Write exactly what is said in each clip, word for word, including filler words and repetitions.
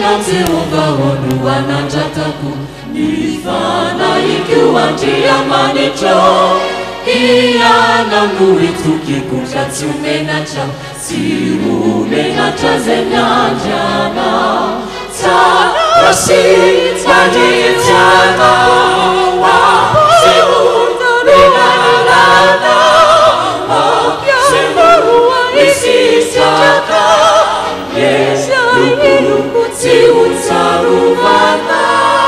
Jehova wanu wananjataku nifana ikiwanjia manicho iyana nuitukikusha tsiumenacha siumenacha zenyanjana tarasi tajitana wa siumenalana wa siumenalana isisaka yes luku siunsaruvana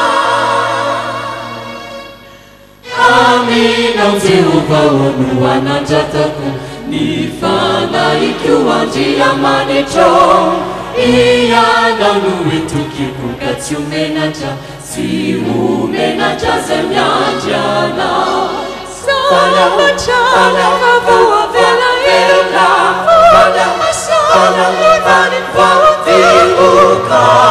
amina Jehova wanu wananjataku nifana ikiwanjia manicho iyana nuitukiku katsiumenacha siumenacha zemyanjana sana machana kavua vela yela sana masana vani vauti uka